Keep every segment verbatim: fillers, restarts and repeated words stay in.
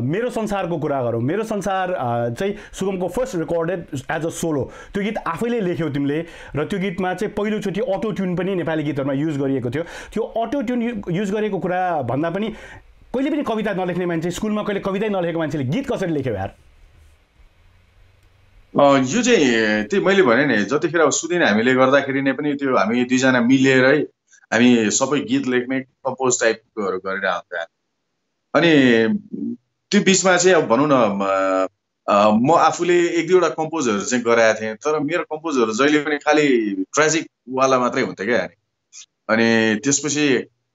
मेरो संसारको कुरा गरौँ। मेरो संसार चाहिँ सुगमको first recorded as a solo. त्यो गीत आफैले लेख्यौ तिमीले र त्यो गीतमा चाहिँ पहिलोचोटि अटो ट्युन पनि नेपाली गीतहरूमा युज गरिएको थियो। त्यो अटो ट्युन युज गरेको कुरा भन्दा पनि कहिले पनि कविता नलेख्ने मान्छे, स्कुलमा कहिले कवितै नलेखेको मान्छेले गीत कसरी लेख्यो यार? यो चाहिँ त्यही मैले भने नि, जतिखेर अब सुदिन हामीले गर्दाखेरि नै पनि त्यो हामी दुईजना मिलेरै हामी सबै गीत लेख्ने कम्पोज टाइपकोहरू गरेर आउँथ्यो। अनि त्यो बिचमा चाहिँ अब भनौँ न म आफूले एक दुईवटा कम्पोजहरू चाहिँ गराएको थिएँ, तर मेरो कम्पोजहरू जहिले पनि खालि ट्रेजिकवाला मात्रै हुन्थ्यो क्या। अनि त्यसपछि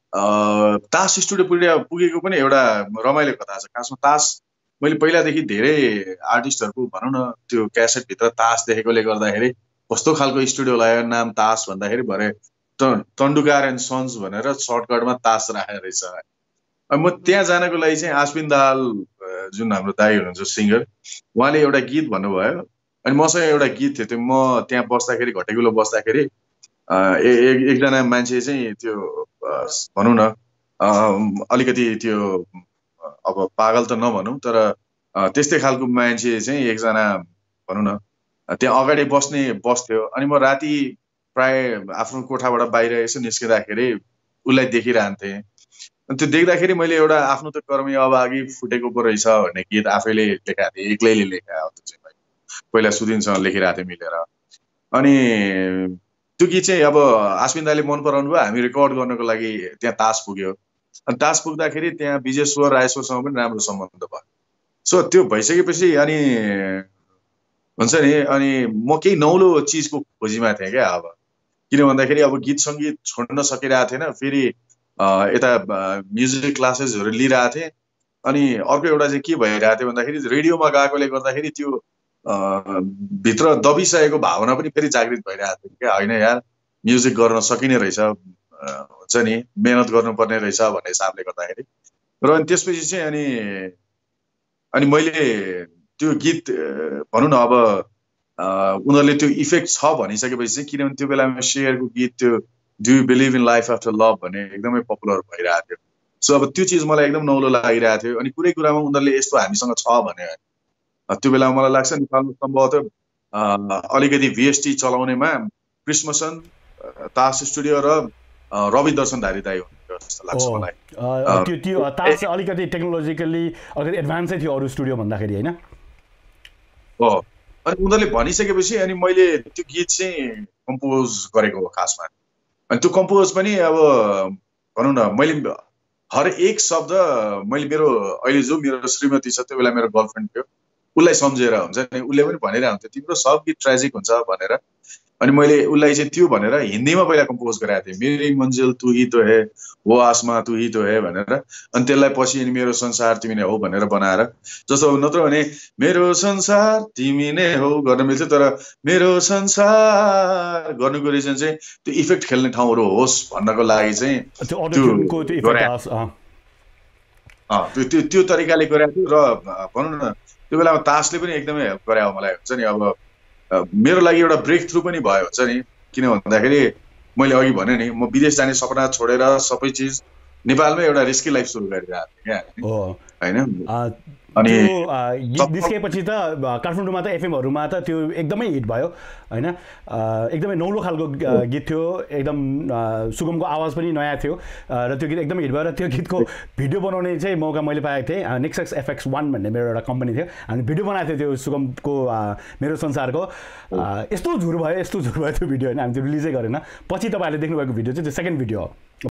तास स्टुडियो पुगे पुगेको पनि एउटा रमाइलो कथा छ। खासमा तास मैले पहिलादेखि धेरै आर्टिस्टहरूको भनौँ न त्यो क्यासेटभित्र तास देखेकोले गर्दाखेरि कस्तो खालको स्टुडियो लाग्यो, नाम तास भन्दाखेरि भरे तन्डुकार एन्ड सन्स भनेर सर्टकटमा तास राखेको रहेछ। अनि म त्यहाँ जानको लागि चाहिँ आश्विन दाहाल जुन हाम्रो दाइ हुनुहुन्छ सिङ्गर, उहाँले एउटा गीत भन्नुभयो। अनि मसँग एउटा गीत थियो, त्यो म त्यहाँ बस्दाखेरि घटेकुलो बस्दाखेरि एकजना मान्छे चाहिँ त्यो भनौँ न अलिकति त्यो अब पागल त नभनौँ, तर त्यस्तै खालको मान्छे चाहिँ एकजना भनौँ न त्यहाँ अगाडि बस्ने बस्थ्यो। अनि म राति प्राय आफ्नो कोठाबाट बाहिर यसो निस्किँदाखेरि उसलाई देखिरहन्थेँ। अनि त्यो देख्दाखेरि मैले एउटा आफ्नो त कर्मै अब अघि फुटेको पो रहेछ भन्ने गीत आफैले लेखाएको थिएँ, एक्लैले लेखाएको त्यो चाहिँ पहिला सुदिनसँग लेखिरहेको थिएँ मिलेर। अनि त्यो गीत चाहिँ अब आश्विन दाले मन पराउनु भयो, हामी रेकर्ड गर्नको लागि त्यहाँ तास पुग्यो। अनि तास पुग्दाखेरि त्यहाँ विजेश्वर रायश्वरसँग पनि राम्रो सम्बन्ध भयो। सो त्यो भइसकेपछि अनि हुन्छ नि, अनि म केही नौलो चिजको खोजीमा थिएँ क्या। अब किन भन्दाखेरि अब गीत सङ्गीत छोड्न सकिरहेको थिएन, फेरि यता म्युजिक क्लासेसहरू लिइरहेको थिएँ। अनि अर्को एउटा चाहिँ के भइरहेको थियो भन्दाखेरि रेडियोमा गएकोले गर्दाखेरि त्यो भित्र दबिसकेको भावना पनि फेरि जागृत भइरहेको थियो क्या। होइन यार, म्युजिक गर्न सकिने रहेछ, हुन्छ नि मेहनत गर्नुपर्ने रहेछ भन्ने हिसाबले गर्दाखेरि। र अनि त्यसपछि चाहिँ अनि अनि मैले त्यो गीत भनौँ न अब उनीहरूले त्यो इफेक्ट छ भनिसकेपछि चाहिँ, किनभने त्यो बेलामा शेयरको गीत त्यो do you believe in life after love भन्ने एकदमै पपुलर भइरहेको थियो। सो अब त्यो चिज मलाई एकदम नौलो लागिरहेको थियो। अनि कुनै कुरामा उनीहरूले यस्तो हामीसँग छ भने त्यो बेलामा मलाई लाग्छ नेपालमा सम्भवतः अलिकति भिएसटी चलाउनेमा क्रिस्मसन, तास स्टुडियो र रवि दर्शनधारी दाइ हुनुहुन्थ्यो जस्तो लाग्छ मलाई। त्यो त्यो तास अलिकति टेक्नोलोजिकली अलिकति एडभान्सै थियो अरू स्टुडियो भन्दाखेरि, होइन? हो। अनि उनीहरूले भनिसकेपछि अनि मैले त्यो गीत चाहिँ कम्पोज गरेको हो खासमा। अनि त्यो कम्पोज पनि अब भनौँ न मैले हर एक शब्द मैले मेरो अहिले जो मेरो श्रीमती छ, त्यो बेला मेरो गर्लफ्रेन्ड थियो, उसलाई सम्झेर हुन्छ नि, उसले पनि भनिरहन्थ्यो तिम्रो सब गीत ट्रेजिक हुन्छ भनेर। अनि मैले उसलाई चाहिँ त्यो भनेर हिन्दीमा पहिला कम्पोज गराएको थिएँ, मेरी मन्जिल तू ही तो है, वो आसमा तू ही तो है भनेर। अनि त्यसलाई पछि अनि मेरो संसार तिमी नै हो भनेर बनाएर, जस्तो नत्र भने मेरो संसार तिमी नै हो गर्न मिल्थ्यो, तर मेरो संसार गर्नुको रिजन चाहिँ त्यो इफेक्ट खेल्ने ठाउँहरू होस् भन्नको लागि चाहिँ त्यो त्यो तरिकाले गरेको थियो। र भनौँ न त्यो बेलामा तासले पनि एकदमै हेल्प गरे मलाई, हुन्छ नि। अब मेरो लागि एउटा ब्रेक थ्रु पनि भयो, हुन्छ नि। किन भन्दाखेरि मैले अघि भने नि, म विदेश जाने सपना छोडेर सबै चिज नेपालमै एउटा रिस्की लाइफ सुरु गरिरहेको थिएँ क्या, होइन? अनि गीत निस्केपछि त काठमाडौँमा त एफएमहरूमा त त्यो एकदमै हिट भयो, होइन? एकदमै नौलो खालको गीत थियो, एकदम सुगमको आवाज पनि नयाँ थियो र त्यो गीत एकदमै हिट भयो। र त्यो गीतको भिडियो बनाउने चाहिँ मौका मैले पाएको थिएँ। नेक्सक्स एफएक्स वान भन्ने मेरो एउटा कम्पनी थियो, हामी भिडियो बनाएको थियो त्यो सुगमको मेरो संसारको। यस्तो झुर भयो, यस्तो झुर भयो त्यो भिडियो, होइन? हामी त्यो रिलिजै गरेन। पछि तपाईँहरूले देख्नुभएको भिडियो चाहिँ त्यो सेकेन्ड भिडियो हो।